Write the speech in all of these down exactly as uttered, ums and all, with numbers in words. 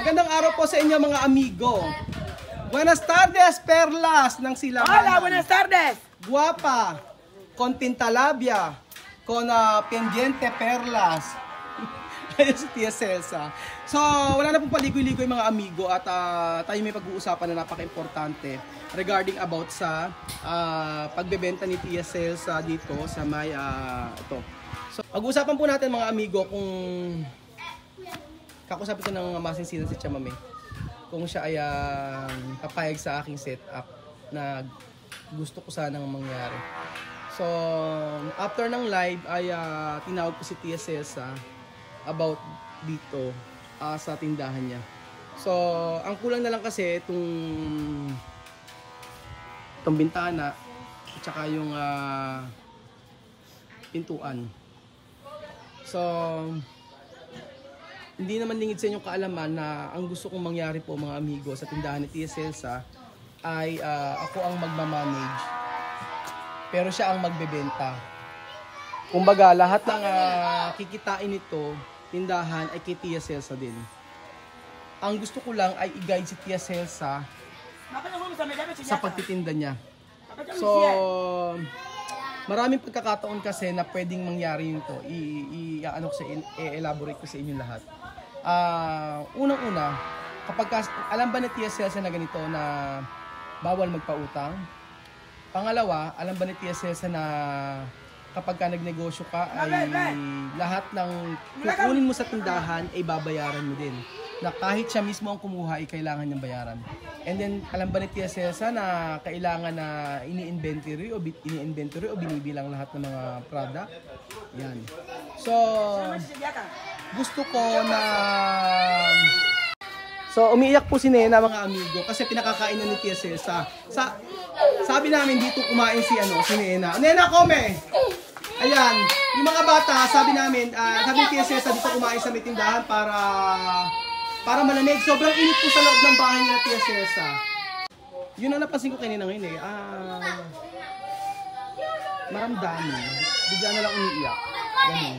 Magandang araw po sa inyo mga amigo. Buenas tardes, perlas ng Silamanan. Hola, buenas tardes. Guapa, con tintalabia, con uh, pendiente perlas. Ayun si Tia Celsa. So, wala na pong paligoy-ligoy mga amigo at uh, tayo may pag-uusapan na napaka-importante regarding about sa uh, pagbebenta ni Tia Celsa dito sa may uh, ito. So, pag-uusapan po natin mga amigo kung kakusapin ko ng masinsinan si Chamame kung siya ay uh, papayag sa aking setup na gusto ko sanang mangyari. So, after ng live ay uh, tinawag ko si Tia Celsa about dito uh, sa tindahan niya. So, ang kulang na lang kasi itong itong bintana at saka yung uh, pintuan. So, hindi naman lingid sa inyong kaalaman na ang gusto kong mangyari po mga amigo sa tindahan ni Tia Celsa ay uh, ako ang magmamanage. Pero siya ang magbebenta. Kumbaga, lahat ng uh, kikitain nito, tindahan ay kay Tia Celsa din. Ang gusto ko lang ay i-guide si Tia Celsa sa pagtitinda niya. So, maraming pagkakataon kasi na pwedeng mangyari yun to. I-ano ko sa i-elaborate ko sa inyo lahat. Uh, unang-una, kapag ka, alam ba ni Tia Celsa na ganito na bawal magpautang? Pangalawa, alam ba ni Tia Celsa na kapag ka nagnegosyo ka ay lahat ng kukunin mo sa tindahan ay babayaran mo din. Na kahit siya mismo ang kumuha ay kailangan niyang bayaran. And then, alam ba ni Tia Celsa na kailangan na ini-inventory o ini-inventory o binibilang lahat ng mga product? Yan. So, gusto ko na... So, umiiyak po si Nena mga amigo kasi pinakakainan ni Tia Celsa. Sa, sabi namin dito kumain si, ano, si Nena. Nena, come! Ayan, yung mga bata, sabi namin, uh, sabi ni Tia Celsa dito kumain sa may tindahan para... para malamig. Sobrang init po sa loob ng bahay ni Tia Celsa. Yun ang napansin ko kanina ngayon eh. Ah, maramdamin. Bigla na lang umiiyak. Ganun.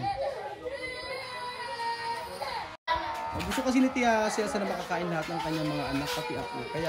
Gusto kasi ni Tia Celsa na makakain lahat ng kanyang mga anak pati ako. Kaya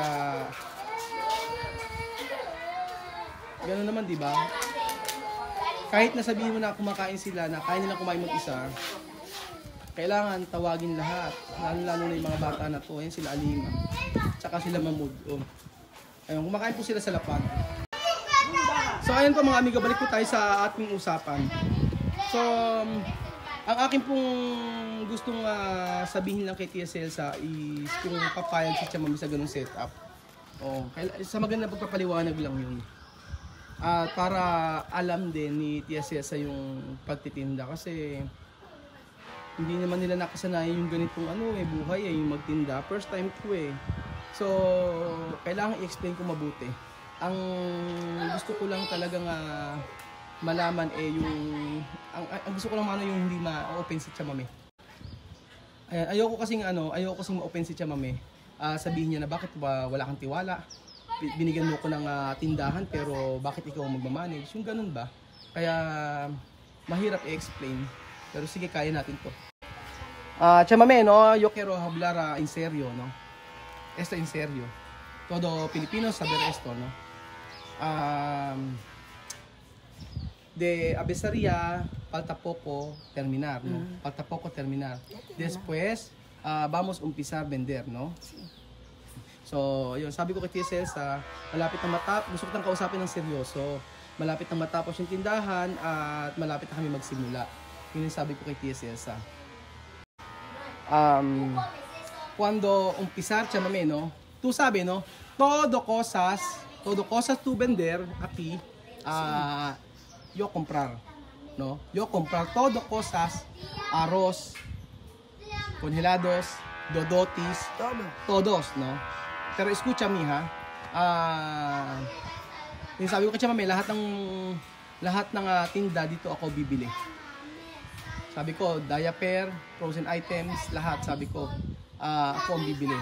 ganun naman, di ba? Kahit nasabihin mo na kumakain sila, na kaya nilang kumain mag-isa, kailangan tawagin lahat, lalo-lalo na yung mga bata na to. Ayan sila Alima, tsaka sila Mamud. Oh. Ayun, kumakain po sila sa lapag. So ayun po mga amigo, balik po tayo sa ating usapan. So, um, ang akin pong gustong uh, sabihin lang kay Tia Celsa is kung papayag si Chamame sa ganung setup. Oh, sa magandang pagpapaliwanag lang yun. At uh, para alam din ni Tia Celsa yung pagtitinda kasi hindi naman nila nakasanayan yung ganitong ano eh, buhay eh, yung magtinda. First time ko eh. So, kailangan i-explain ko mabuti. Ang gusto ko lang talagang uh, malaman eh yung, ang, ang gusto ko lang ano yung hindi ma-open si Chamame. Ayan, ayoko kasing ano, ayoko kasing ma-open si Chamame. Uh, sabihin niya na bakit ba wala kang tiwala? Binigyan mo ko ng uh, tindahan pero bakit ikaw magmamanage? Yung ganun ba? Kaya mahirap i-explain. Pero sige, kaya natin to. Ah, uh, Chamame, no, yo quiero hablar en serio, no. Esto en serio. Todo Pilipino saber esto, no. Um, de Abesaria, falta poco terminar, no. Mm. Falta poco terminar. Después, uh, vamos umpizar vender, no. So, yun, sabi ko kay Tia Celsa, malapit na matapos, gusto ko tang kausapin ng seryoso. Malapit na matapos yung tindahan at malapit na kami magsimula. Yun yung sabi ko kay Tia Celsa. Um, cuando umpizar, Chamame, no? Tu sabe, no? Todo cosas, todo cosas tu vender aquí, uh, yo comprar, no? Yo comprar todo cosas, arroz, congelados, dodotis, todo. Todos, no? Pero escucha, mija, ah, uh, yung sabi ko kay Chamame, lahat ng lahat ng uh, tinda dito ako bibili. Sabi ko, diaper, frozen items, lahat, sabi ko, uh, ako ang bibili.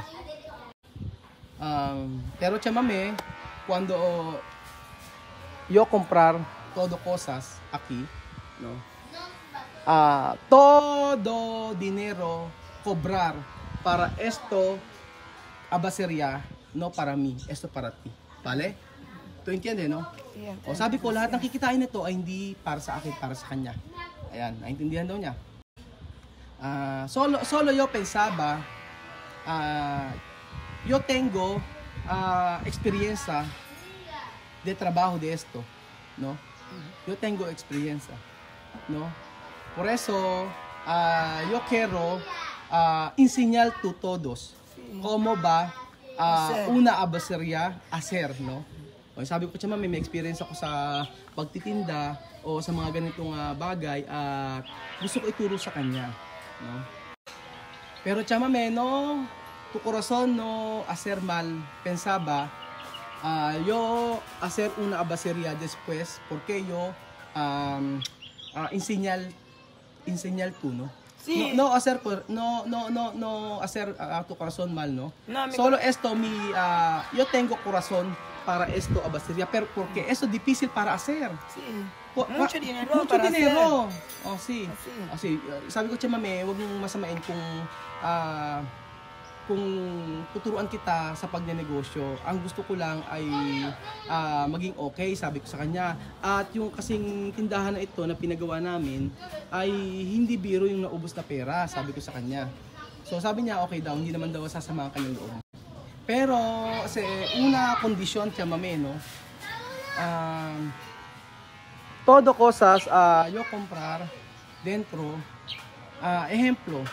Um, pero Chamame, cuando yo comprar todo cosas aquí, no? Uh, todo dinero cobrar para esto abasería, no para mí, esto para ti. Vale? Ito entiende, no? Yeah. O sabi ko, lahat ng kikitain nito ay hindi para sa akin, para sa kanya. Ayan, naintindihan daw niya. Uh, solo, solo yo pensaba, uh, yo tengo uh, experiencia de trabajo de esto, no? Yo tengo experiencia, no? Por eso, uh, yo quiero uh, enseñar tú todos cómo va uh, una abasería hacer, no? O, sabi ko, Chama, may, may experience ako sa pagtitinda o sa mga ganitong uh, bagay at gusto ko ituro sa kanya, no? Pero Chama, no, tu corazón no hacer mal, pensaba, uh, yo hacer una abasería después, porque yo um, uh, enseñar, enseñar tú, no? Sí. No, no hacer, no, no, no, no hacer uh, tu corazón mal, no? No, Solo esto, mi, uh, yo tengo corazón para esto abasería, pero porque eso es difícil para hacer. Sí. Po, Mucho dinero mucho para dinero. hacer. Oh, sí. Así. Oh, sí. Sabi ko, Chama, me, huwag mong masamain kung uh, kung tuturuan kita sa pagnenegosyo. Ang gusto ko lang ay uh, maging okay, sabi ko sa kanya. At yung kasing tindahan na ito na pinagawa namin ay hindi biro yung naubos na pera, sabi ko sa kanya. So sabi niya, okay daw, hindi naman daw sasamahan kanyang loob. Pero, kasi una kondisyon, Chama, no? Um, todo cosas uh, yo comprar dentro, uh, ejemplo,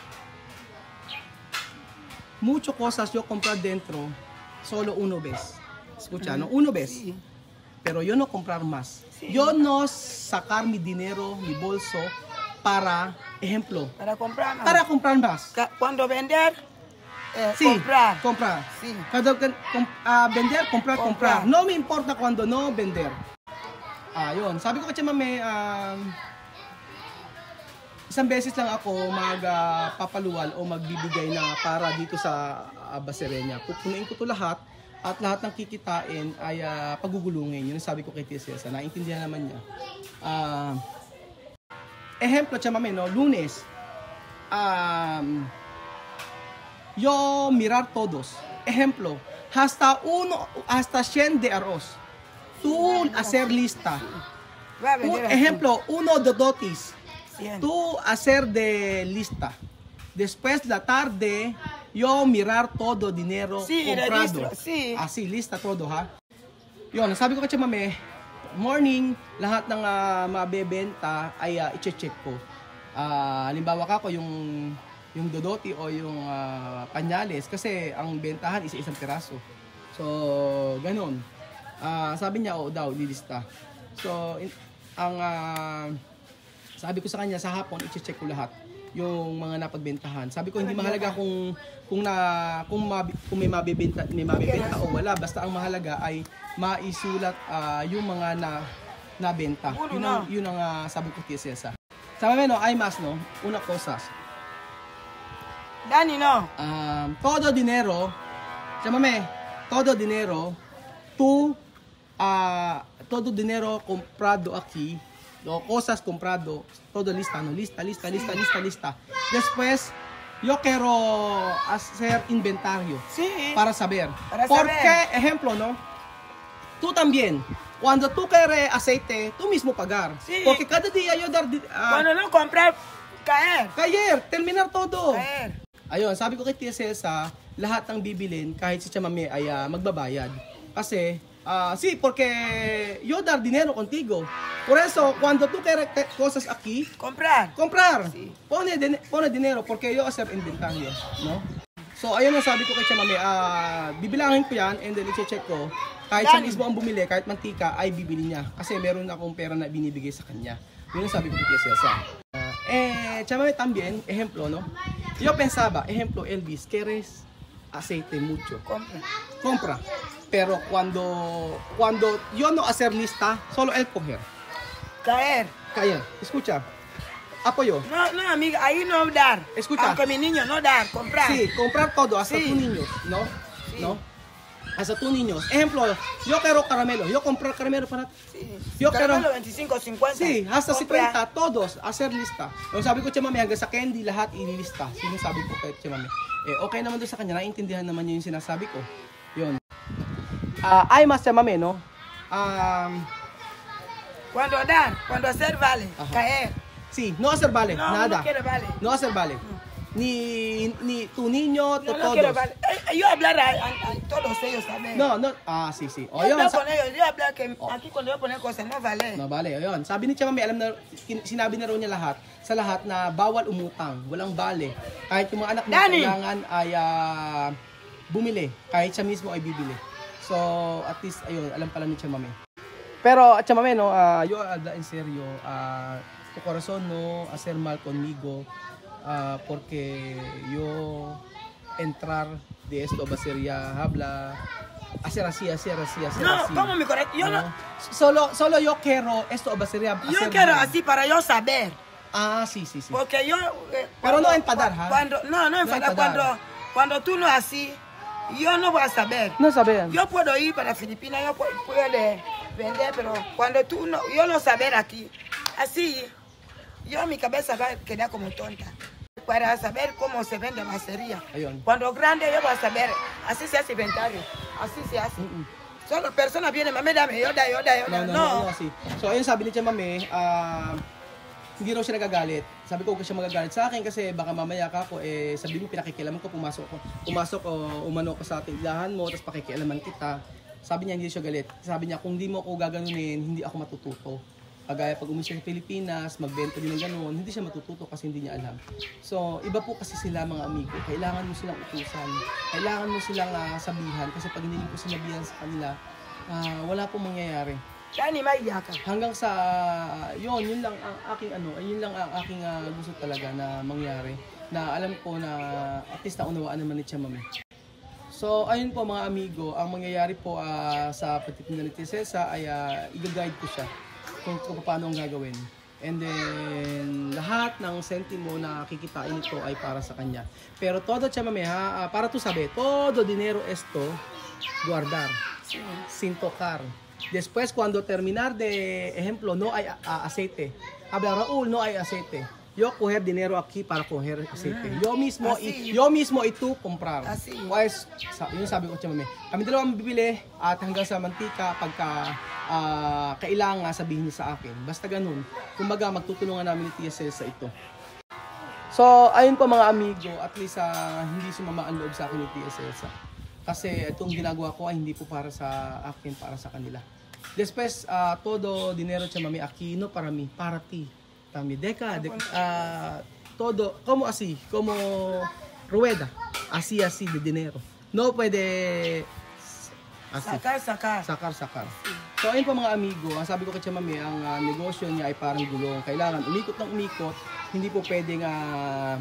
mucho cosas yo comprar dentro, solo uno vez. Escucha, no? Uno vez. Sí. Pero yo no comprar más. Sí. Yo no sacar mi dinero, mi bolso, para, ejemplo, Para comprar más. para comprar más. Ca- Cuando vender, eh, Sí, comprar. comprar. Sí. Cada com, uh, vender, comprar, comprar, Comprar. No me importa cuando no vender. Ah, yun. Sabi ko kasi mami, um, isang beses lang ako magpapaluwal uh, o magbibigay na para dito sa uh, baserenya. Pupunuin ko to lahat at lahat ng kikitain ay uh, pagugulungin. Yun ang sabi ko kay Tia Cesa. Naintindihan naman niya. Uh, ejemplo, siya mami, no? Lunes. Um, yo mirar todos. Ejemplo, hasta uno, hasta cien de arroz. Tú hacer lista. Va a Un vender así. ejemplo, uno de dotis. Cien. Tú hacer de lista. Después la tarde, yo mirar todo dinero Sí, comprado. registro, sí. Así, lista todo, ha? Yun, sabi ko kay mami, morning, lahat ng uh, mabebenta ay uh, i-check ko. Uh, halimbawa ka ko yung yung dodoti o yung uh, panyales kasi ang bentahan is isang piraso. So, ganun. Uh, sabi niya, oo daw, lilista. So, in, ang uh, sabi ko sa kanya, sa hapon, i-check ko lahat yung mga napagbentahan. Sabi ko, hindi mahalaga kung kung na kung, mabi, kung may mabibenta, may mabibenta o wala. Basta ang mahalaga ay maisulat uh, yung mga na nabenta. Yun ang, yun ang uh, sabi ko kay Cesa. Sabi mo, no, ay mas, no, una cosas. Dani, no. Um, todo dinero, llámame, todo dinero, tú, uh, todo dinero comprado aquí, o cosas comprado, todo lista, no, lista, lista, lista, lista, lista. Después, yo quiero hacer inventario Sí. para saber. Para Porque, saber. ejemplo, no, tú también, cuando tú quieres aceite, tú mismo pagar. Sí. Porque cada día yo dar, uh, Cuando no comprar, caer. caer, terminar todo. Caer. Ayun, sabi ko kay Tia Cesa, lahat ng bibilin, kahit si Chamame ay uh, magbabayad. Kasi, uh, sí, porque yo dar dinero contigo. Por eso, cuando tú quieres cosas aquí, Comprar. comprar. Sí. Pone, din pone dinero porque yo hacer inventario, no? So, ayun ang sabi ko kay Chamame, uh, bibilangin ko yan and then i-check ko. Kahit siya mismo ang bumili, kahit mantika, ay bibili niya. Kasi meron akong pera na binibigay sa kanya. Yun ang sabi ko kay Tia Cesa. Uh, eh, Chamame también, ejemplo, no? Yo pensaba, ejemplo, Elvis, ¿quieres aceite mucho? Compra. Compra. Pero cuando cuando yo no hacer lista, solo él coger. Caer. Kaya, escucha. Apoyo. No, no, amiga, ahí no dar. Escucha. Aunque mi niño no dar, comprar. Sí, comprar todo, hasta Sí. tus niños, ¿no? Sí. ¿No? hasta two niños. Ejemplo, yo quiero caramelo, yo comprar caramelo para... Sí. Yo quiero... Caramelo veinticinco, cincuenta. Sí, hasta Compra. fifty, todos, hacer lista. Yung sabi ko, Tia Mami, hanggang sa candy, lahat ililista. Sinasabi ko kay Tia Mami. Eh, okay naman doon sa kanya, naiintindihan naman niya yung sinasabi ko. Yun. Ah, ay, mas Tia Mami, no? Um, Cuando dar, cuando hacer vale, Ajá. caer. sí, no hacer vale, No, nada. no quiere vale. No hacer vale. Ni, ni tu niño, tu No, no todos. quiero vale. Eh, yo hablar a, a- a todos ellos también. No, no, ah, sí, sí. O, Yo yun, hablar sa- con ellos, yo hablar que aquí cuando yo poner cosas no vale. No, bale, ayun. Sabi ni Tia Mami, alam na, kin- sinabi na raw niya lahat, sa lahat na bawal umutang, walang bale. Kahit yung mga anak niya Danny! kailangan ay ah, bumili, kahit siya mismo ay bibili. So, at least, ayun, alam pala ni Tia Mami. Pero, Tia Mami, no, ah, yo habla en serio, ah, tu corazón no hacer mal conmigo, ah, porque yo entrar de esto va a ser ya habla, hacer así, hacer así, hacer No, así. ¿cómo mi corazón? Yo no, ¿no? Solo, solo yo quiero esto va a ser ya yo hacer quiero mal. así para yo saber. Ah, sí, sí, sí. Porque yo... eh, Pero no cuando- enfadar, ¿ah? Cuando, no, no enfadar. enfadar. Cuando, cuando tú no así, yo no voy a saber. No sabían. Yo puedo ir para Filipinas, yo puedo, puedo de- vender, pero cuando tú no, yo no saber aquí, así, yo mi cabeza va a quedar como tonta. Para saber cómo se vende macería. Ayun. Cuando grande yo voy a saber, así se hace inventario, así se hace. Mm-mm. Solo personas vienen, mami, dame, yo da, yo da, yo No, da. no, No, no, no, kasi. So, ayun sabi ni Tia Mami, ah, hindi raw siya nagagalit. Sabi ko, huwag siya magagalit sa akin kasi baka mamaya ka ako, eh, sabi mo, pinakikialaman ko, pumasok ko, pumasok o umano ko sa tindahan mo, tapos pakikialaman kita. Sabi niya, hindi siya galit. Sabi niya, kung hindi mo ako gaganunin, hindi ako matututo. Kagaya pag umusya sa Pilipinas, magbenta din ng ganun, hindi siya matututo kasi hindi niya alam. So, iba po kasi sila mga amigo. Kailangan mo silang utusan. Kailangan mo silang ah, sabihan kasi pag hindi mo sinabihan sa kanila, ah, wala pong mangyayari. yani maiyaka. Hanggang sa yun, yun lang ang aking ano, yun lang ang aking ah, gusto talaga na mangyari. Na alam ko na at least naunawaan naman ni Tia Mami. So, ayun po mga amigo, ang mangyayari po ah, sa pagtitinda ni Tia Cesa ay uh, i-guide ko siya kung, kung paano ang gagawin. And then, lahat ng sentimo na kikitain ito ay para sa kanya. Pero todo, Tia Mami, ha, ah, para tu sabe, todo dinero esto, guardar, sin tocar. Después, cuando terminar de ejemplo, no hay uh, aceite. Habla Raúl, no hay aceite. Yo coger dinero aquí para coger aceite. Yo mismo, Así. y, yo mismo y tú comprar. Así. Pues, sa, yun sabi ko siya, mami. Kami dalawa bibili at hanggang sa mantika pagka uh, kailangan sabihin niya sa akin. Basta ganun. Kumbaga, magtutulungan namin ni Tia Cesa ito. So, ayun po mga amigo, at least uh, hindi sumama ang loob sa akin ni Tia Cesa. Kasi itong ginagawa ko ay hindi po para sa akin, para sa kanila. Después, uh, todo dinero siya mami, aquí no para mí, para ti. Tami, deca, de, uh, todo, como así, como rueda, así, así de dinero. No puede, así, Sacar, sacar. sakar, sakar. So, ayun po mga amigo, ang sabi ko kay Tia Mami, ang uh, negosyo niya ay parang gulong. Kailangan umikot ng umikot, hindi po pwedeng uh,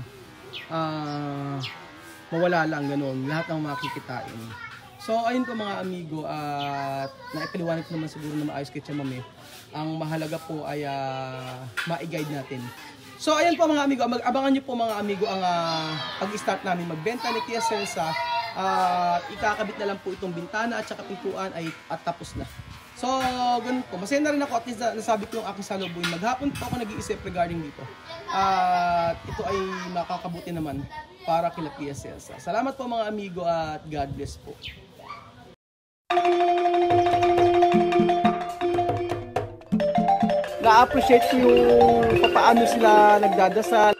uh, mawala lang ganun, lahat ng makikitain. So, ayun po mga amigo, at naipaliwanag ko naman siguro na maayos kay Tia Mami. Ang mahalaga po ay uh, ma-guide natin. So, ayan po mga amigo, mag-abangan nyo po mga amigo ang uh, pag-start namin magbenta ni Tia Cesa. At uh, ikakabit na lang po itong bintana at saka pintuan ay at tapos na. So, ganun po. Masaya na rin ako at least na, nasabi ko yung aking saloobin. Maghapon po ako nag-iisip regarding dito. At uh, ito ay makakabuti naman para kila Tia Cesa. Salamat po mga amigo at God bless po. Na-appreciate ko yung paano sila nagdadasal.